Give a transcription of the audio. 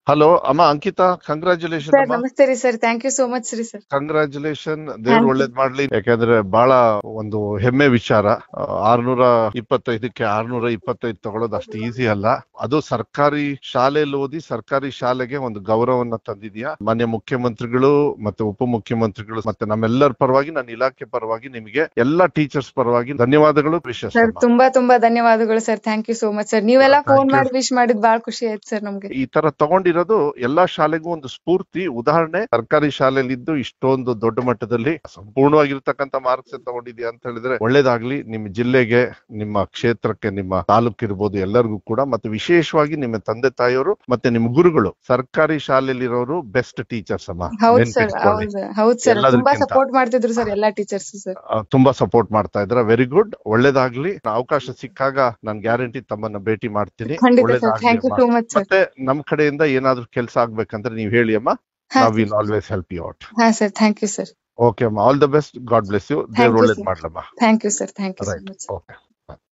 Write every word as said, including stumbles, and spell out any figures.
Hello ಅಮ್ಮ Ankita, congratulation sir ಅಮ್ಮ. ನಮಸ್ತೆ ರೀ sir. Thank you so much ರೀ ಸರ್. ಕಂಗ್ರಾಚುಲೇಷನ್. ದೇವ್ರು ಥ್ಯಾಂಕ್ ಯು. ಒಳ್ಳೇದ್ ಮಾಡ್ಲಿ. ಯಾಕಂದ್ರೆ ಬಹಳ ಒಂದು ಹೆಮ್ಮೆ ವಿಚಾರ. ಆರ್ನೂರ ಇಪ್ಪತ್ತೈದಕ್ಕೆ ಆರ್ನೂರ ಇಪ್ಪತ್ತೈದು ತಗೊಳ್ಳೋದು ಅಷ್ಟು ಈಸಿ ಅಲ್ಲ. ಅದು ಸರ್ಕಾರಿ ಶಾಲೆಯಲ್ಲಿ ಓದಿ ಸರ್ಕಾರಿ ಶಾಲೆಗೆ ಒಂದು ಗೌರವವನ್ನ ತಂದಿದ್ಯಾ. ಮಾನ್ಯ ಮುಖ್ಯಮಂತ್ರಿಗಳು ಮತ್ತೆ ಉಪಮುಖ್ಯಮಂತ್ರಿಗಳು ಮತ್ತೆ ನಮ್ಮೆಲ್ಲರ ಪರವಾಗಿ, ನನ್ನ ಇಲಾಖೆ ಪರವಾಗಿ ನಿಮಗೆ ಎಲ್ಲಾ ಟೀಚರ್ಸ್ ಪರವಾಗಿ ಧನ್ಯವಾದಗಳು. ವಿಶೇಷ ಸರ್ ತುಂಬಾ ತುಂಬಾ ಧನ್ಯವಾದಗಳು sir. Thank you so much sir. ನೀವೆಲ್ಲ ಫೋನ್ ಥ್ಯಾಂಕ್ ಯು. ಮಾಡಿ ವಿಶ್ ಮಾಡಿದ್ ಬಹಳ ಖುಷಿ ಆಯ್ತು ಸರ್ ನಮ್ಗೆ. ಈ ತರ ತಗೊಂಡಿರೋದು ಎಲ್ಲಾ ಶಾಲೆಗೂ ಒಂದು ಸ್ಫೂರ್ತಿ, ಉದಾಹರಣೆ. ಸರ್ಕಾರಿ ಶಾಲೆಯಲ್ಲಿ ಇದ್ದು ಇಷ್ಟೊಂದು ದೊಡ್ಡ ಮಟ್ಟದಲ್ಲಿ ಸಂಪೂರ್ಣವಾಗಿರ್ತಕ್ಕಂಥ ಮಾರ್ಕ್ಸ್ ತಗೊಂಡಿದ್ಯಾ ಅಂತ ಹೇಳಿದ್ರೆ ಒಳ್ಳೇದಾಗ್ಲಿ. ನಿಮ್ಮ ಜಿಲ್ಲೆಗೆ, ನಿಮ್ಮ ಕ್ಷೇತ್ರಕ್ಕೆ, ನಿಮ್ಮ ತಾಲೂಕು ಇರ್ಬೋದು ಎಲ್ಲರಿಗೂ ಕೂಡ, ಮತ್ತೆ ವಿಶೇಷವಾಗಿ ನಿಮ್ಮ ತಂದೆ ತಾಯಿಯವರು ಮತ್ತೆ ನಿಮ್ಮ ಗುರುಗಳು, ಸರ್ಕಾರಿ ಶಾಲೆಯಲ್ಲಿರೋರು ಬೆಸ್ಟ್ ಟೀಚರ್ಸ್ ಅಮ್ಮ. ಹೌದ್ ಸರ್. ನೆನ್ಪಿಟ್ಕೊಳ್ಳಿ. ಹೌದು ಹೌದ್ ಸರ್. ತುಂಬಾ ಎಲ್ಲದಕ್ಕಿಂತ ಸಪೋರ್ಟ್ ಮಾಡ್ತಿದ್ರು ಸರ್ ಎಲ್ಲಾ ಟೀಚರ್ಸ್ ಸರ್. ಆ, ತುಂಬಾ ಸಪೋರ್ಟ್ ಮಾಡ್ತಾ ಇದ್ರ. ವೆರಿ ಗುಡ್, ಒಳ್ಳೇದಾಗ್ಲಿ. ಅವಕಾಶ ಸಿಕ್ಕಾಗ ನಾನ್ ಗ್ಯಾರಂಟಿ ತಮ್ಮನ್ನ ಭೇಟಿ ಮಾಡ್ತೀನಿ. ಖಂಡಿತ ಸರ್. ಒಳ್ಳೇದಾಗ್ಲಿ ಥ್ಯಾಂಕ್ ಯು ಅಮ್ಮ. So much sir. ಮತ್ತೆ ನಮ್ ಕಡೆಯಿಂದ ಏನಾದ್ರೂ ಕೆಲಸ ಆಗ್ಬೇಕಂದ್ರೆ ನೀವ್ ಹೇಳಿ ಅಮ್ಮ. ಹಾ ನಾವ್ will always help you out. ಹಾ sir. Thank you sir. Okay ಅಮ್ಮ, all the best. God bless you. ದೇವ್ರ ಥ್ಯಾಂಕ್ ಯು ಒಳ್ಳೇದ್ ಸರ್. ಮಾಡ್ಲಮ್ಮ. Thank you sir. Thank you so right. Much. Okay.